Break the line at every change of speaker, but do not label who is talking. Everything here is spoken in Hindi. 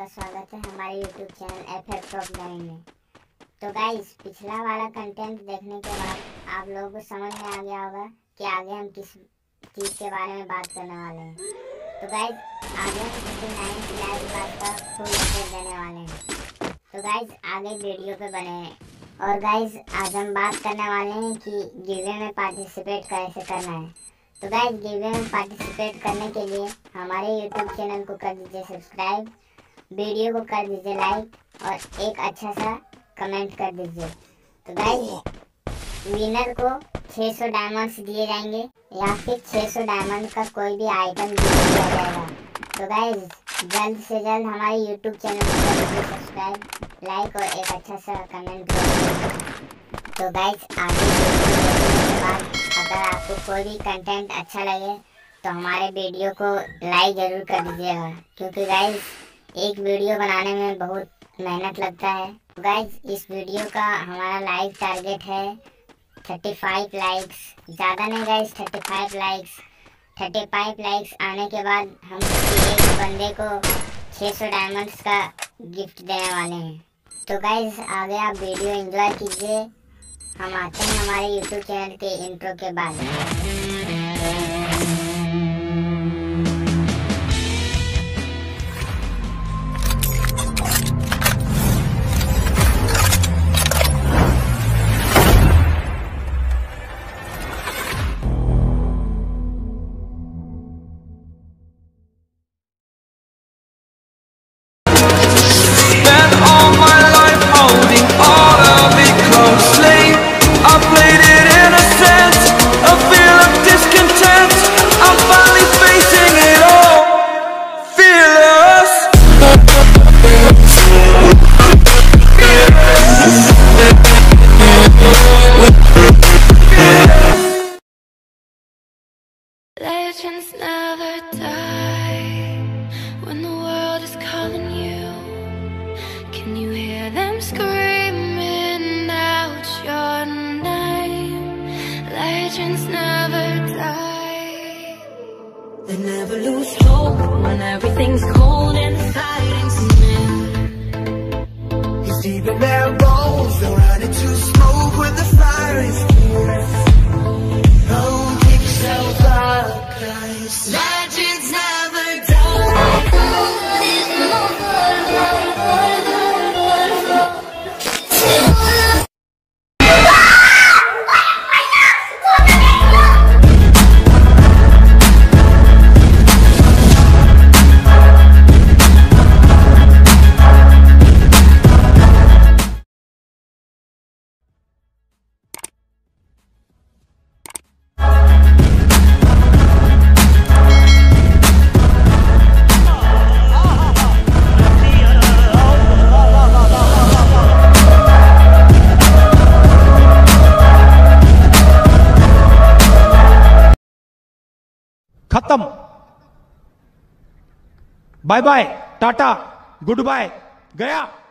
आपका स्वागत है हमारे YouTube चैनल FF Top 9 में। तो गाइस, पिछला वाला कंटेंट देखने के बाद आप लोगों को समझ में आ गया होगा कि आगे हम किस चीज़ के बारे में बात करने वाले हैं। तो गाइस, आगे हम 59 लाइव क्लास का फुल अपडेट देने वाले हैं। तो गाइस, आगे वीडियो पे बने हैं। और गाइस, आज हम बात करने वाले हैं कि गिवे में पार्टिसिपेट कैसे करना है। तो गाइस, गिवे में पार्टिसिपेट करने के लिए हमारे YouTube चैनल को कर दीजिए सब्सक्राइब, वीडियो को कर दीजिए लाइक और एक अच्छा सा कमेंट कर दीजिए। तो गाइस, विनर को 600 डायमंड्स दिए जाएंगे या फिर 600 डायमंड का कोई भी आइटम दिया जाएगा। तो गाइस, जल्द से जल्द हमारे YouTube चैनल को कर दीजिए सब्सक्राइब, लाइक और एक अच्छा सा कमेंट कर दीजिए। तो गाइस, आगे के बाद अगर आपको कोई भी कंटेंट अच्छा लगे तो हमारे वीडियो को लाइक ज़रूर कर दीजिएगा, क्योंकि गाइस एक वीडियो बनाने में बहुत मेहनत लगता है। गाइस, इस वीडियो का हमारा लाइक टारगेट है 35 लाइक्स, ज़्यादा नहीं गाइस, 35 लाइक्स। 35 लाइक्स आने के बाद हम किसी एक बंदे को 600 डायमंड्स का गिफ्ट देने वाले हैं। तो गाइस, आगे आप वीडियो एंजॉय कीजिए। हम आते हैं हमारे YouTube चैनल के इंट्रो के बाद।
Legends never die when the world is calling you. Can you hear them screaming out your name? Legends never die. They never lose hope when everything's cold and the fighting's near.
Cause even their bones, they'll run into smoke when the fire is near. Don't keep yourself up, guys. Legends never die.
खत्म, bye bye, ta-ta, good bye, गया।